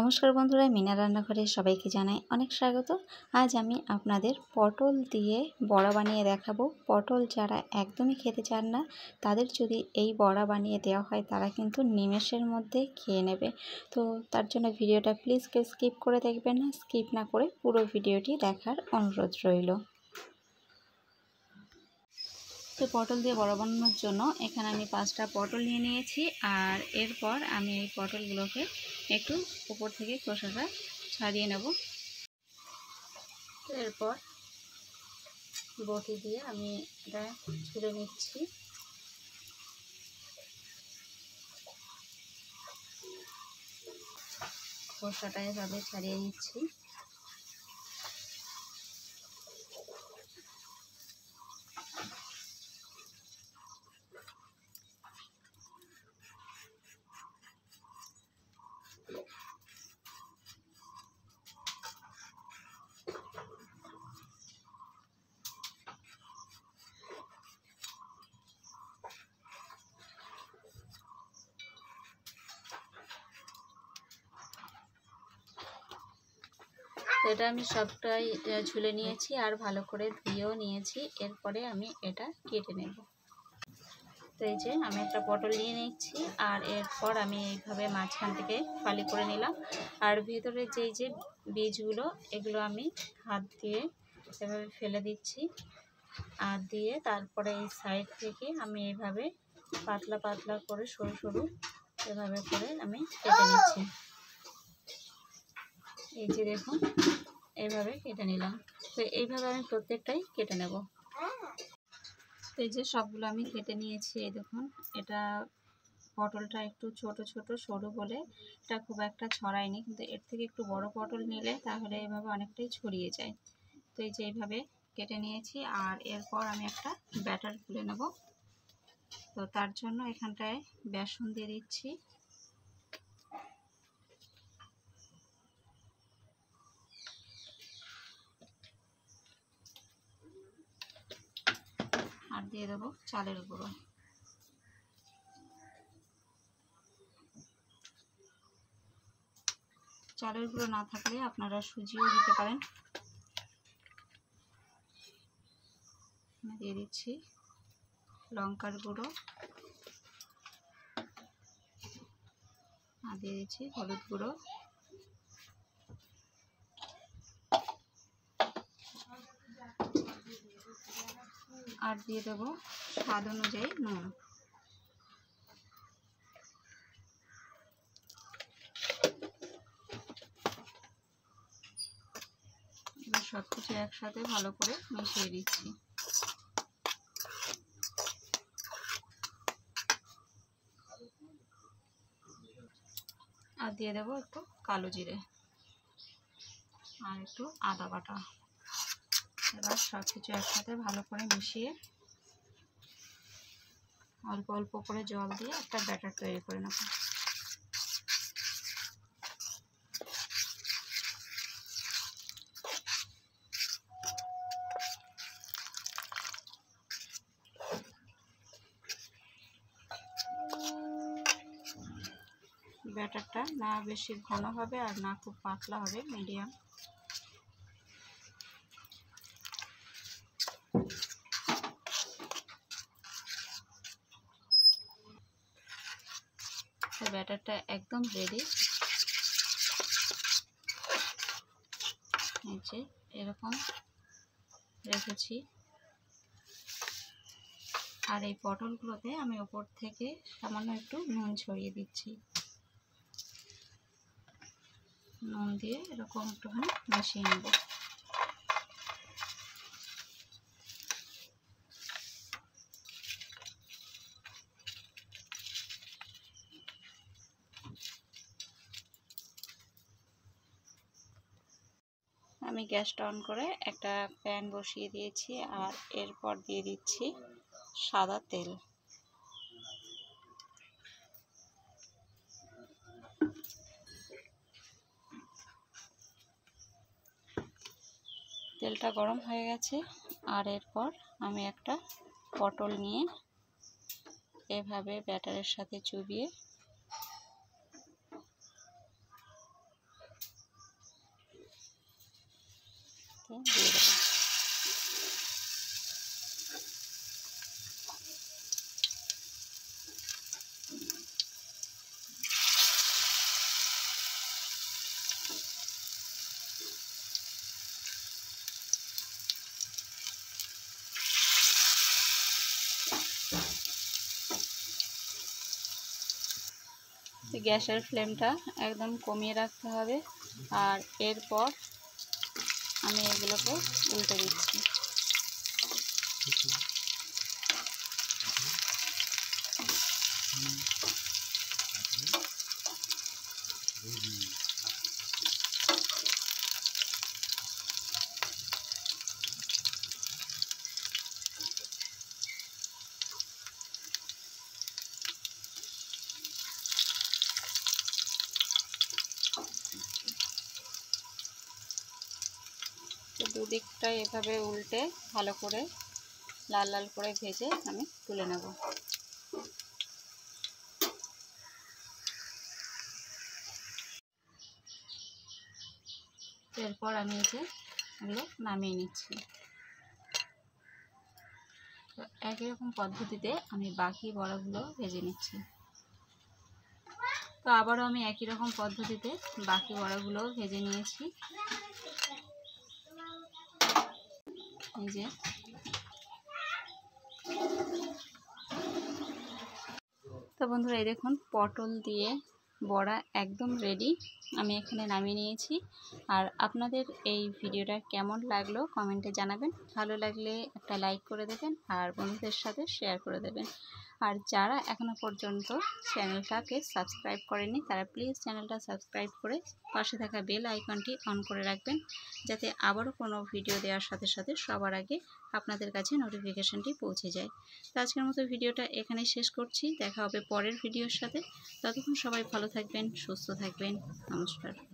নমস্কার বন্ধুরা, মিনা রান্নাঘরে সবাইকে জানাই অনেক স্বাগত। আজ আমি আপনাদের পটল দিয়ে বড়া বানিয়ে দেখাবো। পটল যারা একদমই খেতে চান না, তাদের যদি এই বড়া বানিয়ে দেওয়া হয় তারা কিন্তু নিমেষের মধ্যে খেয়ে নেবে। তো তার জন্য ভিডিওটা প্লিজ কেউ স্কিপ করে দেখবেন না, স্কিপ না করে পুরো ভিডিওটি দেখার অনুরোধ রইল। তো পটল দিয়ে বড়া বানানোর জন্য এখানে আমি 5টা পটল নিয়ে নিয়েছি। আর এরপর আমি এই পটলগুলোকে একটু উপর থেকে খোসাটা ছাড়িয়ে নেব। তো এরপর বটি দিয়ে আমি এটা ছুলে নিচ্ছি। খোসাটা এভাবে ছাড়িয়ে নিচ্ছি। এটা আমি সবটাই ছুলে নিয়েছি আর ভালো করে ধুয়েও নিয়েছি। এরপরে আমি এটা কেটে নেব। তো এই যে আমি একটা পটল নিয়ে নিচ্ছি আর এরপর আমি এইভাবে মাঝখান থেকে ফালি করে নিলাম। আর ভেতরে যেই যে বীজগুলো, এগুলো আমি হাত দিয়ে এভাবে ফেলে দিচ্ছি। আর দিয়ে তারপরে এই সাইড থেকে আমি এইভাবে পাতলা পাতলা করে সরু সরু এভাবে করে আমি কেটে নিচ্ছি। এই যে দেখুন, এইভাবে কেটে নিলাম। তো এইভাবে আমি প্রত্যেকটাই কেটে নেব। এই যে সবগুলো আমি কেটে নিয়েছি। এই দেখুন, এটা পটলটা একটু ছোট ছোট সরু বলে এটা খুব একটা ছড়ায়নি, কিন্তু এর থেকে একটু বড় পটল নিলে তাহলে এভাবে অনেকটাই ছড়িয়ে যায়। তো এই যে এইভাবে কেটে নিয়েছি। আর এরপর আমি একটা ব্যাটার গুলে নেব। তো তার জন্য এখানটায় বেসন দিয়ে দিচ্ছি। আর দিয়ে দেবো চালের গুঁড়ো। চালের গুঁড়ো না থাকলে আপনারা সুজিও দিতে পারেন। দিয়ে দিচ্ছি লঙ্কার গুঁড়ো, আর দিয়ে দিচ্ছি হলুদ গুঁড়ো, আর দিয়ে দেবো স্বাদ অনুযায়ী নুন। এবার সব কিছু একসাথে ভালো করে মিশিয়ে দিচ্ছি। আর দিয়ে দেবো একটু কালো জিরে আর একটু আদা বাটা। এবার সব কিছু একসাথে ভালো করে মিশিয়ে অল্প অল্প করে জল দিয়ে একটা ব্যাটার তৈরি করে নেব। ব্যাটারটা না বেশি ঘন হবে আর না খুব পাতলা হবে, মিডিয়াম। ব্যাটারটা একদম রেডি। এই যে এরকম রেখেছি। আর এই পটলগুলোতে আমি ওপর থেকে সামান্য একটু নুন ছড়িয়ে দিচ্ছি। নুন দিয়ে এরকম একটুখানি মিশিয়ে নেব। আমি গ্যাসটা অন করে একটা প্যান বসিয়ে দিয়েছি আর এরপর দিয়ে দিচ্ছি সাদা তেল। তেলটা গরম হয়ে গেছে আর এরপর আমি একটা পটল নিয়ে এভাবে ব্যাটারের সাথে চুবিয়ে মধ্যে দিয়ে দেবো। গ্যাসের ফ্লেমটা একদম কমিয়ে রাখতে হবে। আর এরপর আমি এগুলোকে উল্টে দিচ্ছি। দুদিকটাই এভাবে উল্টে ভালো করে লাল লাল করে ভেজে আমি তুলে নেব। এরপর আমি এগুলো নামিয়ে নিচ্ছি। তো একই রকম পদ্ধতিতে আমি বাকি বড়াগুলো ভেজে নিচ্ছি। তো আবারও আমি একই রকম পদ্ধতিতে বাকি বড়াগুলো ভেজে নিয়েছি। এই যে তো বন্ধুরা, এই দেখুন পটল দিয়ে বড়া একদম রেডি। আমি এখানে নামিয়ে নিয়েছি। আর আপনাদের এই ভিডিওটা কেমন লাগলো কমেন্টে জানাবেন। ভালো লাগলে একটা লাইক করে দেবেন আর বন্ধুদের সাথে শেয়ার করে দেবেন। আর যারা এখনো পর্যন্ত চ্যানেলটাকে সাবস্ক্রাইব করেনি তারা প্লিজ চ্যানেলটা সাবস্ক্রাইব করে পাশে থাকা বেল আইকনটি অন করে রাখবেন, যাতে আবারও কোনো ভিডিও দেওয়ার সাথে সাথে সবার আগে আপনাদের কাছে নোটিফিকেশানটি পৌঁছে যায়। তো আজকের মতো ভিডিওটা এখানেই শেষ করছি। দেখা হবে পরের ভিডিওর সাথে। ততক্ষণ সবাই ভালো থাকবেন, সুস্থ থাকবেন। নমস্কার।